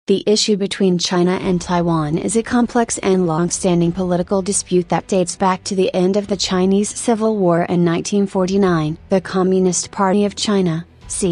The issue between China and Taiwan is a complex and long-standing political dispute that dates back to the end of the Chinese Civil War in 1949. The Communist Party of China,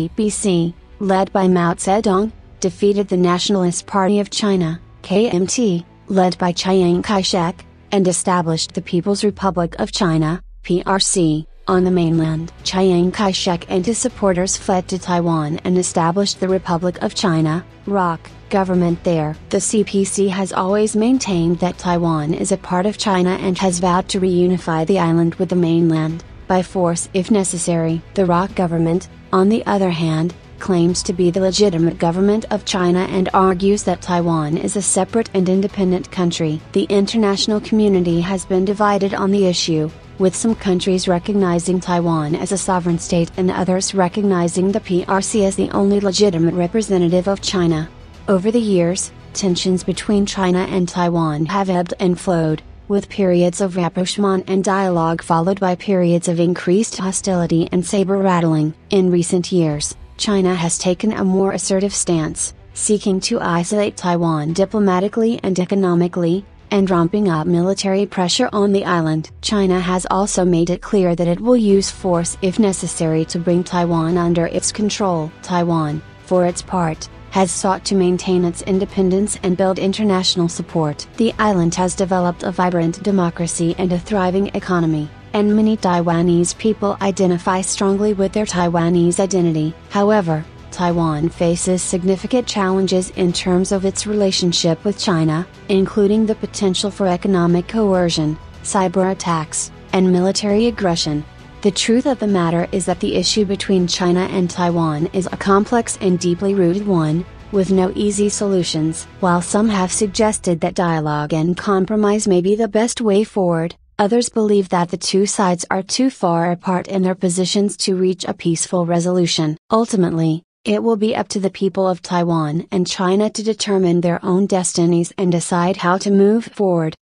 CPC, led by Mao Zedong, defeated the Nationalist Party of China, KMT, led by Chiang Kai-shek, and established the People's Republic of China, PRC, on the mainland. Chiang Kai-shek and his supporters fled to Taiwan and established the Republic of China, ROC, government there. The CPC has always maintained that Taiwan is a part of China and has vowed to reunify the island with the mainland, by force if necessary. The ROC government, on the other hand, claims to be the legitimate government of China and argues that Taiwan is a separate and independent country. The international community has been divided on the issue, with some countries recognizing Taiwan as a sovereign state and others recognizing the PRC as the only legitimate representative of China. Over the years, tensions between China and Taiwan have ebbed and flowed, with periods of rapprochement and dialogue followed by periods of increased hostility and saber-rattling. In recent years, China has taken a more assertive stance, seeking to isolate Taiwan diplomatically and economically, and ramping up military pressure on the island. China has also made it clear that it will use force if necessary to bring Taiwan under its control. Taiwan, for its part, has sought to maintain its independence and build international support. The island has developed a vibrant democracy and a thriving economy, and many Taiwanese people identify strongly with their Taiwanese identity. However, Taiwan faces significant challenges in terms of its relationship with China, including the potential for economic coercion, cyber attacks, and military aggression. The truth of the matter is that the issue between China and Taiwan is a complex and deeply rooted one, with no easy solutions. While some have suggested that dialogue and compromise may be the best way forward, others believe that the two sides are too far apart in their positions to reach a peaceful resolution. Ultimately, it will be up to the people of Taiwan and China to determine their own destinies and decide how to move forward.